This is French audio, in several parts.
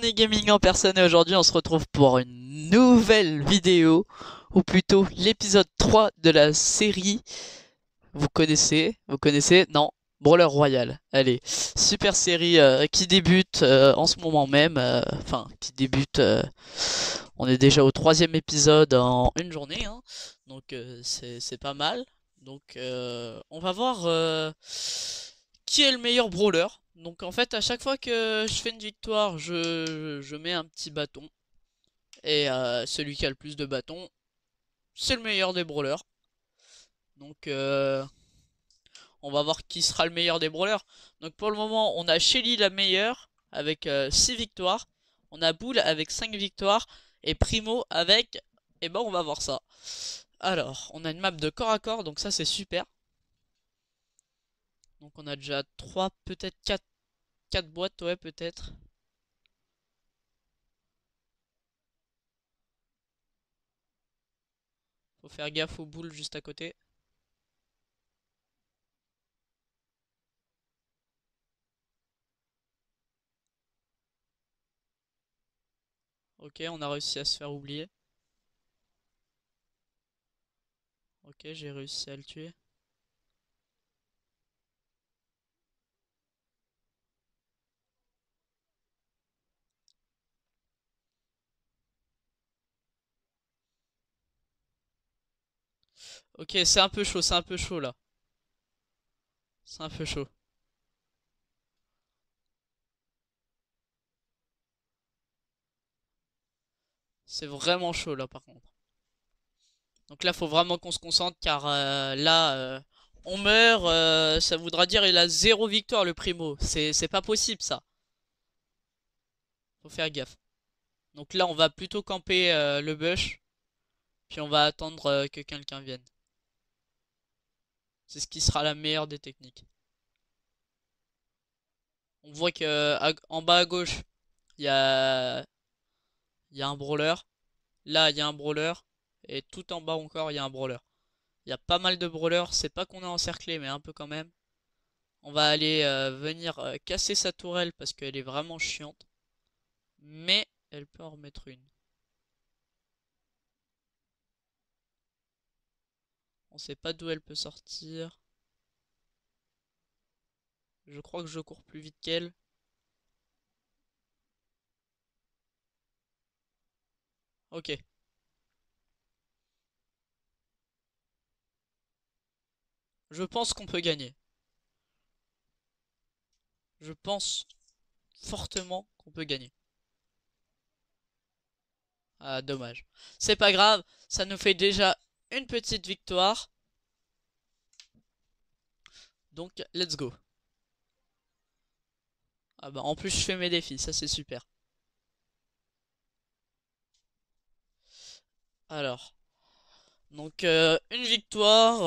Journée Gaming en personne et aujourd'hui on se retrouve pour une nouvelle vidéo, ou plutôt l'épisode 3 de la série. Vous connaissez? Non, Brawler Royale. Allez, super série qui débute en ce moment même, enfin qui débute, on est déjà au troisième épisode en une journée, hein, donc c'est pas mal. Donc on va voir qui est le meilleur brawler. Donc en fait à chaque fois que je fais une victoire je mets un petit bâton. Et celui qui a le plus de bâtons, c'est le meilleur des brawlers. Donc on va voir qui sera le meilleur des brawlers. Donc pour le moment on a Shelly la meilleure avec 6 victoires. On a Bull avec 5 victoires. Et Primo avec... Eh ben on va voir ça. Alors on a une map de corps à corps, donc ça c'est super. Donc on a déjà 3, peut-être 4 boîtes, ouais peut-être. Faut faire gaffe aux boules juste à côté. Ok, on a réussi à se faire oublier. Ok, j'ai réussi à le tuer. Ok, c'est un peu chaud là. C'est un peu chaud. C'est vraiment chaud là par contre. Donc là, faut vraiment qu'on se concentre car là, on meurt. Ça voudra dire il a zéro victoire le primo. C'est pas possible ça. Faut faire gaffe. Donc là, on va plutôt camper le bush. Puis on va attendre que quelqu'un vienne. C'est ce qui sera la meilleure des techniques. On voit que en bas à gauche, il y a, il y a un brawler. Là, il y a un brawler. Et tout en bas encore, il y a un brawler. Il y a pas mal de brawlers. C'est pas qu'on est encerclé, mais un peu quand même. On va aller venir casser sa tourelle parce qu'elle est vraiment chiante. Mais elle peut en remettre une. On sait pas d'où elle peut sortir. Je crois que je cours plus vite qu'elle. Ok. Je pense qu'on peut gagner. Je pense fortement qu'on peut gagner. Ah, dommage. C'est pas grave. Ça nous fait déjà une petite victoire. Donc, let's go. Ah bah, en plus, je fais mes défis. Ça, c'est super. Alors. Donc, une victoire.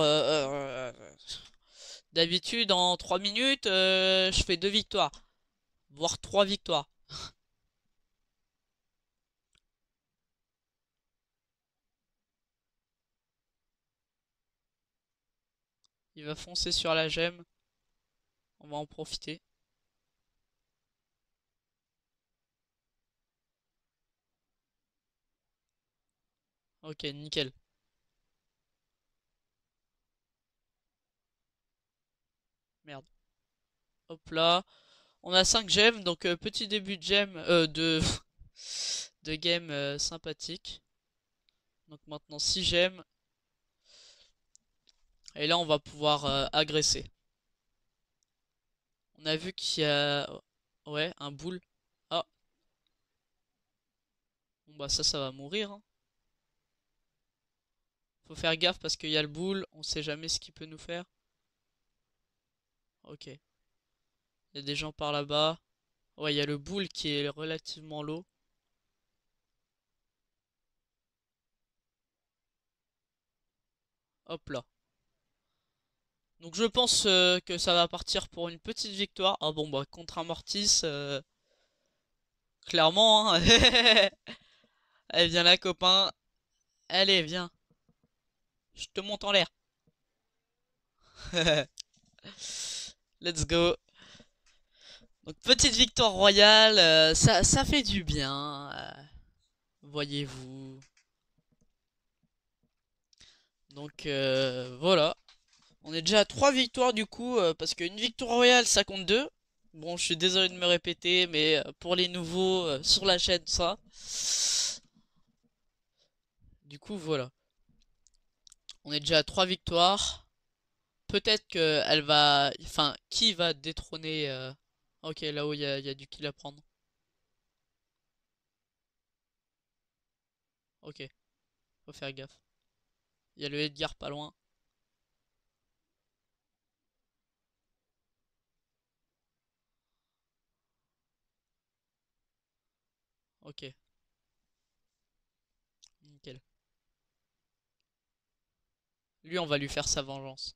D'habitude, en 3 minutes, je fais 2 victoires. Voire 3 victoires. Il va foncer sur la gemme. On va en profiter. Ok, nickel. Merde. Hop là. On a 5 gemmes, donc petit début de gemme, de game sympathique. Donc maintenant 6 gemmes. Et là, on va pouvoir agresser. On a vu qu'il y a... Ouais, un boule. Ah, bon bah ça va mourir, hein. Faut faire gaffe parce qu'il y a le boule. On sait jamais ce qu'il peut nous faire. Ok. Il y a des gens par là-bas. Ouais, il y a le boule qui est relativement low. Hop là. Donc je pense que ça va partir pour une petite victoire. Ah bon bah contre un Mortis, clairement, hein. Allez viens là copain. Allez viens. Je te monte en l'air. Let's go. Donc petite victoire royale, ça fait du bien, voyez-vous. Donc voilà. On est déjà à 3 victoires du coup, parce qu'une victoire royale ça compte 2. Bon, je suis désolé de me répéter, mais pour les nouveaux sur la chaîne, ça. Du coup, voilà. On est déjà à 3 victoires. Peut-être que elle va. Enfin, qui va détrôner. Ok, là-haut, il y a du kill à prendre. Ok, faut faire gaffe. Il y a le Edgar pas loin. Ok, nickel. Lui, on va lui faire sa vengeance.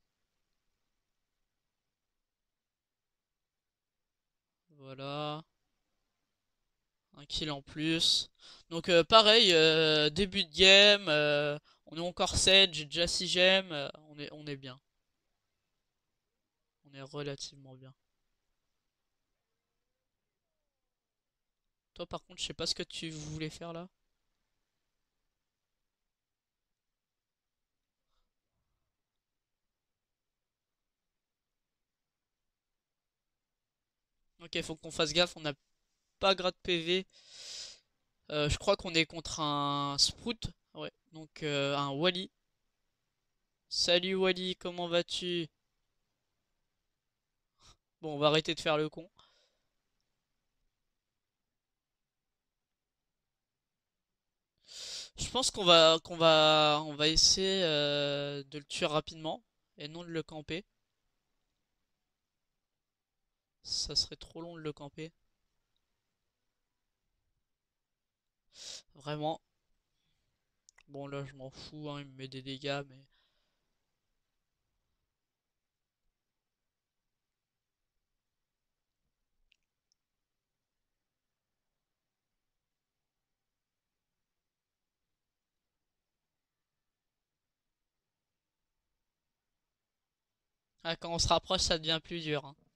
Voilà. Un kill en plus. Donc pareil, début de game, on est encore 7, j'ai déjà 6 gemmes, on est bien. On est relativement bien. Toi par contre, je sais pas ce que tu voulais faire là. Ok, faut qu'on fasse gaffe, on n'a pas grad PV. Je crois qu'on est contre un Sprout. Ouais, donc un Wally. Salut Wally, comment vas-tu? Bon, on va arrêter de faire le con. Je pense qu'on va essayer de le tuer rapidement et non de le camper. Ça serait trop long de le camper. Vraiment. Bon là je m'en fous, hein, il me met des dégâts, mais... Ah, quand on se rapproche ça devient plus dur, hein.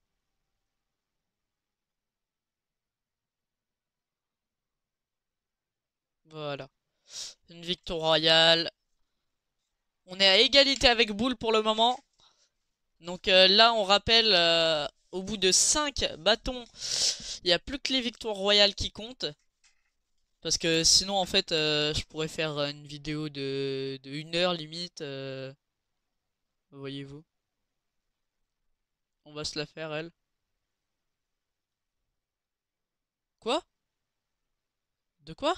Voilà. Une victoire royale. On est à égalité avec Bull pour le moment. Donc là on rappelle, au bout de 5 bâtons, il n'y a plus que les victoires royales qui comptent. Parce que sinon en fait je pourrais faire une vidéo de 1 heure limite. Voyez-vous. On va se la faire elle. Quoi? De quoi?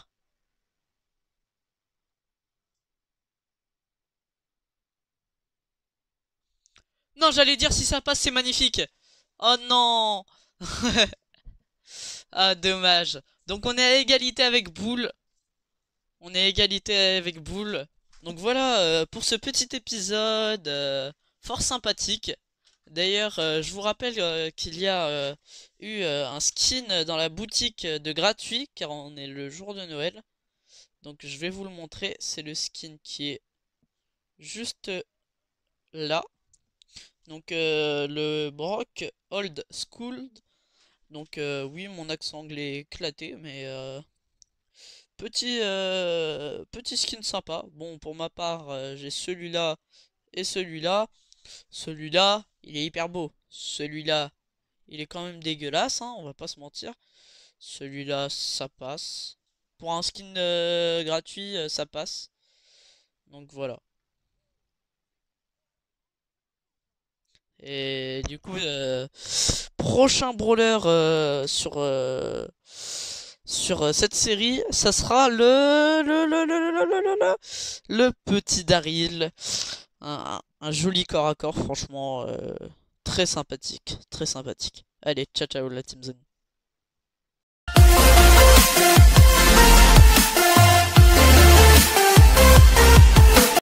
Non, j'allais dire si ça passe, c'est magnifique. Oh non. Ah, dommage. Donc on est à égalité avec Boule. On est à égalité avec Boule. Donc voilà, pour ce petit épisode fort sympathique. D'ailleurs, je vous rappelle qu'il y a eu un skin dans la boutique de gratuit, car on est le jour de Noël. Donc je vais vous le montrer. C'est le skin qui est juste là. Donc le Brock Old School. Donc oui, mon accent anglais est éclaté, mais petit skin sympa. Bon, pour ma part, j'ai celui-là et celui-là. Celui-là, il est hyper beau. Celui-là, il est quand même dégueulasse, hein, on va pas se mentir. Celui-là, ça passe. Pour un skin gratuit, ça passe. Donc voilà. Et du coup, prochain brawler sur cette série, ça sera le petit Daryl. Un joli corps à corps, franchement, très sympathique, très sympathique. Allez, ciao ciao la team Zen.